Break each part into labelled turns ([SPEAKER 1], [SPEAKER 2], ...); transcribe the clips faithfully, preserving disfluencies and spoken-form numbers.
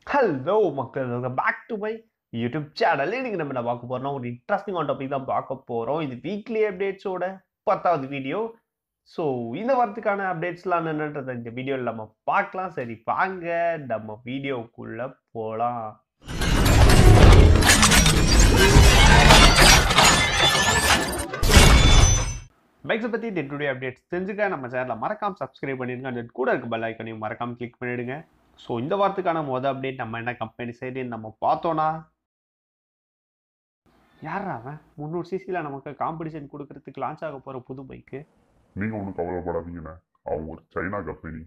[SPEAKER 1] Hello மக்கள், welcome back to my YouTube channel. இன்னைக்கு நம்ம என்ன பார்க்க போறோம்னா ஒரு இன்ட்ரெஸ்டிங்கான டாபிக் தான் பார்க்க போறோம். இது வீக்லி அப்டேட்ஸோட பத்தாவது வீடியோ. ஸோ இந்த வாரத்துக்கான அப்டேட்ஸ்லாம் என்னன்றதை இந்த வீடியோவில் நம்ம பார்க்கலாம். சரி வாங்க நம்ம வீடியோக்குள்ள போகலாம். பைக்ஸை பற்றி டே டு டே அப்டேட்ஸ் தெரிஞ்சுக்க நம்ம சேனலில் மறக்காம சப்ஸ்கிரைப் பண்ணிடுங்க. அந்த கூட இருக்க பெல் ஐக்கனையும் மறக்காம கிளிக் பண்ணிடுங்க. ஸோ இந்த வாரத்துக்கான மொதல் அப்டேட் நம்ம என்ன கம்பெனி சைடு நம்ம பார்த்தோன்னா, யாரா அவன் முந்நூறு சிசியில் நமக்கு காம்படிஷன் கொடுக்கறதுக்கு லான்ச் ஆக போகிற புது பைக்கு.
[SPEAKER 2] நீங்கள் ஒன்றும் கவலைப்படாதீங்கண்ணே, அவங்க ஒரு சைனா கம்பெனி.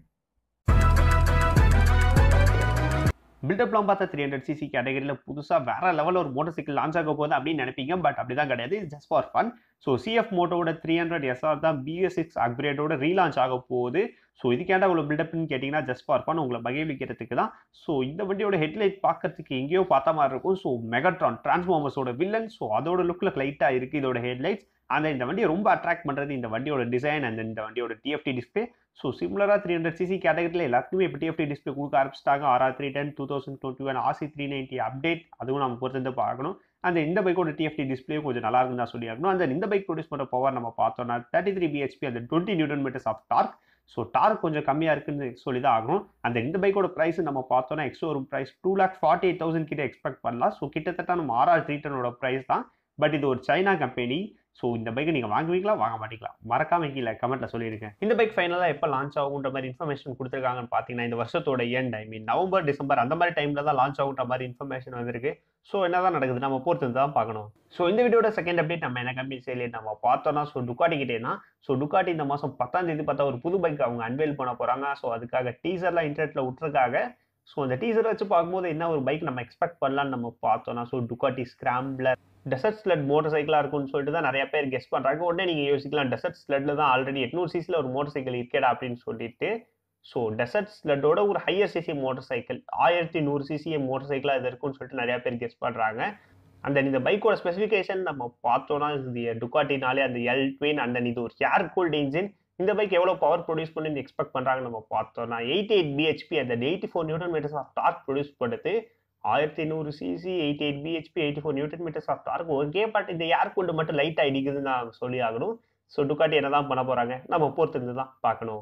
[SPEAKER 1] பில்டப்லாம் பார்த்தா த்ரீ ஹண்ட்ரட் சிசி கேட்டகரியில் புதுசாக வேற லெவலில் ஒரு மோட்டர் சைக்கிள் லான்ச் ஆக போகுது அப்படின்னு நினைப்பீங்க. பட் அப்படி தான் கிடையாது. இது just for fun. So CF மோட்டோட த்ரீ ஹண்ட்ரட் எஸ்ஆர் தான் பிஎஸ் சிக்ஸ் அப்கிரேடோட ரீலான்ச் ஆக போகுது. ஸோ இதுக்கேண்டா உங்களை பில்டப்னு கேட்டிங்கன்னா ஜஸ்ட் ஃபார் ஃபன், உங்களை மகிழ்விக்கிறதுக்கு தான். ஸோ இந்த வண்டியோட ஹெட்லைட் பார்க்கறதுக்கு எங்கேயோ பார்த்த மாதிரி இருக்கும். ஸோ மெகாட்ரான் டிரான்ஸ்ஃபார்மர்ஸோட வில்லன். ஸோ அதோட லுக்கில் லைட்டாக இருக்குது இதோட ஹெட்லைட்ஸ். அந்த இந்த வண்டியை ரொம்ப அட்ராக்ட் பண்ணுறது இந்த வண்டியோட டிசைன் அண்ட் இந்த வண்டியோட டிஎஃப்டி டிஸ்பிளே. ஸோ சிமிலராக த்ரீ ஹண்ட்ரட் சிசி கேட்டகரியில் எல்லாத்துக்குமே இப்போ டிஎஃப்டி டிஸ்பிளே கொடுக்க ஆரம்பிச்சிட்டாங்க. RR three ten two thousand twenty one RC three ninety update, அதுவும் நம்ம பொறுத்து பார்க்கணும். அந்த இந்த பைக்கோட டிஎஃப்டி டிஸ்பிளே கொஞ்சம் நல்லா இருக்குன்னு தான் சொல்லி ஆகணும். அந்த இந்த பைக் ப்ரொடியூஸ் பண்ணுற பவர் நம்ம பார்த்தோம்னா தேர்ட்டி த்ரீ பிஹெச்பி அந்த twenty newton meters of torque. So torque கொஞ்சம் கம்மியாக இருக்குன்னு சொல்லி தான் ஆகணும். அந்த இந்த பைக்கோட ப்ரைஸ் நம்ம பார்த்தோன்னா ex showroom price two lakh forty eight thousand கிட்ட எக்ஸ்பெக்ட் பண்ணலாம். ஸோ கிட்டத்தட்ட நம்ம ஆர்ஆர் த்ரீ டென்னோட ப்ரைஸ் தான். பட் இது ஒரு சைனா கம்பெனி. ஸோ இந்த பைக்கை நீங்கள் வாங்குவீங்களா வாங்க மாட்டீங்களா மறக்காம கீழே கமெண்ட்டில் சொல்லியிருக்கேன். இந்த பைக் ஃபைனலாக எப்போ லான்ச் ஆகுன்ற மாதிரி இன்ஃபர்மேஷன் கொடுத்துருக்காங்கன்னு பார்த்தீங்கன்னா இந்த வருஷத்தோட end, I mean November December அந்த மாதிரி டைமில் தான் லான்ச் ஆகுன்ற மாதிரி இன்ஃபர்மேஷன் வந்திருக்கு. ஸோ என்ன தான் நடக்குது நம்ம பொறுத்து தான் பார்க்கணும். ஸோ இந்த வீடியோட செகண்ட் அப்டேட் நம்ம என்ன கம்பெனி சைட்ல நம்ம பார்த்தோம்னா, ஸோ டுக்காட்டி கிட்டேனா ஸோ டுக்காட்டி இந்த மாதம் பத்தாம் தேதி பார்த்தா ஒரு புது பைக் அவங்க அன்வெயில் பண்ண போகிறாங்க. ஸோ அதுக்காக டீசர்லாம் இன்டர்நெட்டில் விட்டுருக்காங்க. ஸோ அந்த டீசர் வச்சு பார்க்கும்போது என்ன ஒரு பைக் நம்ம எக்ஸ்பெக்ட் பண்ணலான்னு நம்ம பார்த்தோம்னா, so Ducati Scrambler Desert Sled மோட்டர் சைக்கிளாக இருக்கும்னு சொல்லிட்டு தான் நிறைய பேர் கெஸ் பண்ணுறாங்க. உடனே நீங்கள் யோசிக்கலாம், டெசர்ட் ஸ்லெட்டில் தான் ஆல்ரெடி எட்நூறு சிசியில் ஒரு மோட்டர் சைக்கிள் இருக்கேடா அப்படின்னு சொல்லிட்டு. ஸோ டெசர்ட் ஸ்லெட்டோட ஒரு ஹையர் சிசி மோட்டர் சைக்கிள் ஆயிரத்தி நூறு சிசி மோட்டர் சைக்கிளாக இது இருக்குன்னு சொல்லிட்டு நிறைய பேர் கெஸ் பண்ணுறாங்க. அந்த இந்த பைக்கோட ஸ்பெசிஃபிகேஷன் நம்ம பார்த்தோன்னா, இந்த டுக்காட்டினாலே அந்த எல் ட்வின் அந்த இது ஒரு ஏர் கூல்ட் இன்ஜின். இந்த பைக் எவ்வளோ பவர் ப்ரொடியூஸ் பண்ணி எக்ஸ்பெக்ட் பண்ணுறாங்க நம்ம பார்த்தோம்னா எயிட்டி எயிட் பிஹெச்பி அந்த eighty four newton meters of torque produce பண்ணுது. ஆயிரத்தி நூறு CC eighty eight BHP eighty four newton meters of torque okay. But இந்த ஏர் கூல்டு மட்டும் லைட்டாக அடிக்குதுன்னு நான் சொல்லி ஆகணும். ஸோ டுக்காட்டி என்ன தான் பண்ண போகிறாங்க நம்ம பொறுத்திருந்து தான் பார்க்கணும்.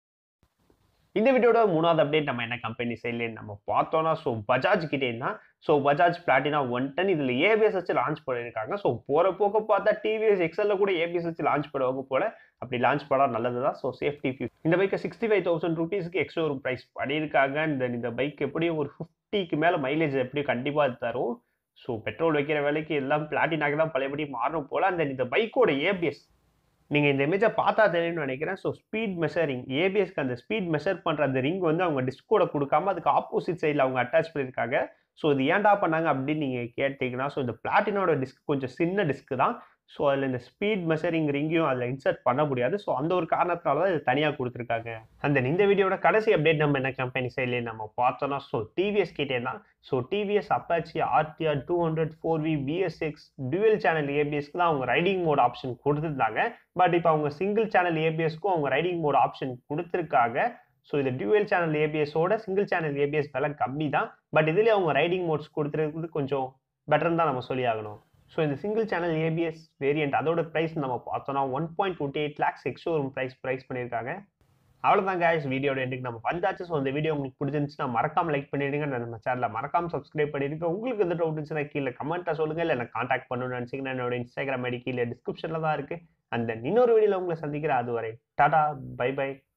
[SPEAKER 1] இந்த வீடியோட மூணாவது அப்டேட் நம்ம என்ன கம்பெனி சைட்லேயே நம்ம பார்த்தோம்னா, ஸோ பஜாஜ் கிட்டேன்னா so Bajaj Platina one ten இதில் ஏபிஎஸ் வச்சு லான்ச் பண்ணியிருக்காங்க. ஸோ போகிற போக்க பார்த்தா டிவிஎஸ் எக்ஸல்ல கூட ஏபிஎஸ் வச்சு லான்ச் பண்ணுவாங்க போல. அப்படி லான்ச் பண்ணால் நல்லது தான். ஸோ சேஃப்டி ஃபியூ இந்த பைக்கை சிக்ஸ்டி ஃபைவ் தௌசண்ட் ருபீஸ்க்கு எக்ஸ்ட்ரா ஒரு ப்ரைஸ் பண்ணியிருக்காங்க. இந்த இந்த பைக் எப்படியும் ஒரு ஃபிஃப்டிக்கு மேலே மைலேஜ் எப்படியும் கண்டிப்பாக தரும். ஸோ பெட்ரோல் வைக்கிற வேலைக்கு எல்லாம் பிளாட்டினாக்கு தான் பழையபடி மாறணும் போல். அந்த இந்த பைக்கோட ஏபிஎஸ் நீங்கள் இந்த இமேஜை பார்த்தா தெரியும்னு நினைக்கிறேன். ஸோ ஸ்பீட் மெஷரிங் ஏபிஎஸ்க்கு அந்த ஸ்பீட் மெஷர் பண்ணுற அந்த ரிங் வந்து அவங்க டிஸ்கோட கொடுக்காம அதுக்கு ஆப்போசிட் சைடில் அவங்க அட்டாச் பண்ணியிருக்காங்க. ஸோ இது ஏன்டா பண்ணாங்க அப்படின்னு நீங்கள் கேட்டிங்கன்னா, ஸோ இந்த பிளாட்டினோட டிஸ்க் கொஞ்சம் சின்ன டிஸ்க் தான். ஸோ அதில் இந்த ஸ்பீட் மெஷரிங் ரிங்கையும் அதில் இன்சர்ட் பண்ண முடியாது. ஸோ அந்த ஒரு காரணத்தினால தான் இது தனியாக கொடுத்துருக்காங்க. அந்த இந்த வீடியோட கடைசி அப்டேட் நம்ம என்ன கம்பெனி சைட்லேயே நம்ம பார்த்தோம்னா, ஸோ டிவிஎஸ் கிட்டே தான். So TVS Apache RTR two hundred four V BS six dual channel ஏபிஎஸ்க்கு தான் அவங்க ரைடிங் மோட் ஆப்ஷன் கொடுத்துருந்தாங்க. பட் இப்போ அவங்க சிங்கிள் சேனல் ஏபிஎஸ்க்கும் அவங்க ரைடிங் மோட் ஆப்ஷன் கொடுத்துருக்காங்க. ஸோ இது டியூவல் சேனல் ஏபிஎஸோட சிங்கிள் சேனல் ஏபிஎஸ் விலை கம்மி தான். பட் இதுலேயே அவங்க ரைடிங் மோட்ஸ் கொடுத்துருக்கிறது கொஞ்சம் பெட்டர்னு தான் நம்ம சொல்லி ஆகணும். ஸோ இந்த சிங்கிள் சேனல் ஏபிஎஸ் வேரியன்ட் அதோட ப்ரைஸ் நம்ம பார்த்தோம்னா one point twenty eight lakhs ex showroom price price பண்ணியிருக்காங்க. அவ்வளோதான் guys, வீடியோட எண்டுக்கு நம்ம வந்தாச்சு. ஸோ இந்த வீடியோ உங்களுக்கு பிடிச்சிருந்துச்சுன்னா மறக்காம லைக் பண்ணிடுங்க. நம்ம சேனலில் மறக்காம சப்ஸ்கிரைப் பண்ணிடுங்க. உங்களுக்கு எந்த டவுட் இருந்துச்சுன்னா கீழே கமெண்ட்டாக சொல்லுங்கள். இல்லை எனக்கு கான்டாக்ட் பண்ணணும்னு நினச்சிங்கன்னா என்னோட இன்ஸ்டாகிராம் ஐடி கீழே டிஸ்கிரிப்ஷனில் தான் இருக்குது. அந்த இன்னொரு வீடியோவில் உங்களை சந்திக்கிறேன். அதுவரை டாடா பை பை.